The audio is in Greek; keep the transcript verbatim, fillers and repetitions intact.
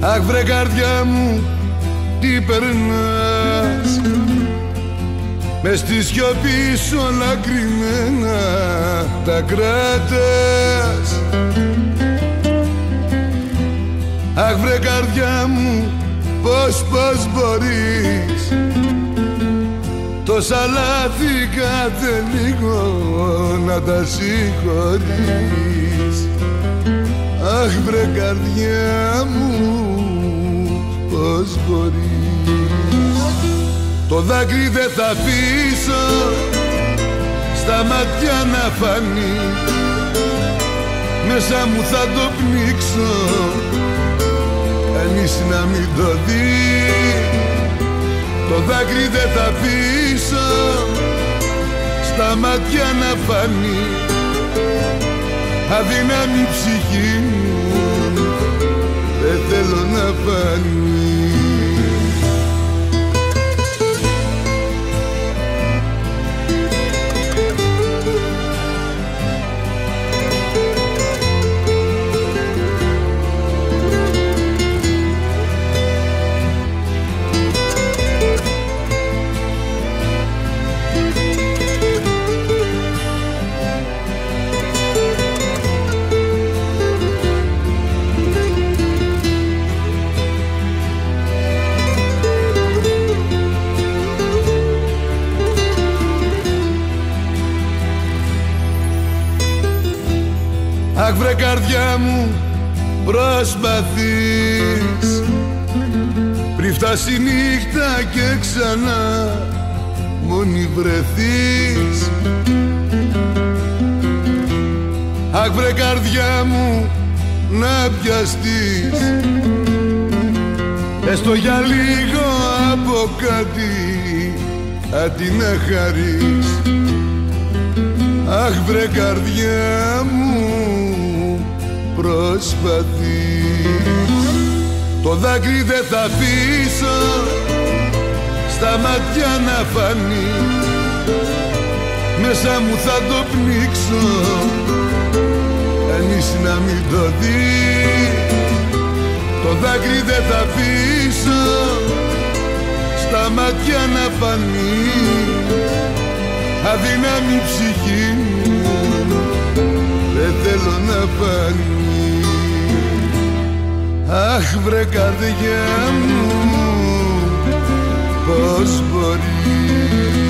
Αχ βρε καρδιά μου, τι περνάς, μες στη σιωπή σου όλα κρυμμένα τα κράτας. Αχ βρε καρδιά μου, πώς, πώς μπορείς τόσα λάθη κάθε λίγο να τα συγχωρείς. Αχ βρε καρδιά μου, πώς μπορείς. Το δάκρυ δεν θα αφήσω στα μάτια να φανεί, μέσα μου θα το πνίξω κανείς να μην το δει. Το δάκρυ δεν θα αφήσω στα μάτια να φανεί, αδύναμη ψυχή μου δεν θέλω να φανεί. Αχ βρε καρδιά μου, προσπαθείς πριν φτάσει νύχτα και ξανά μόνη βρεθείς. Αχ βρε καρδιά μου, να πιαστείς έστω για λίγο από κάτι, κάτι να χαρείς. Αχ βρε καρδιά μου, προσπαθείς. Το δάκρυ δεν θα αφήσω στα μάτια να φανεί, μέσα μου θα το πνίξω κανείς να μην το δει. Το δάκρυ δεν θα αφήσω στα μάτια να φανεί, αδύναμη ψυχή μου δεν θέλω να φανεί. Αχ βρε καρδιά μου, πώς μπορείς.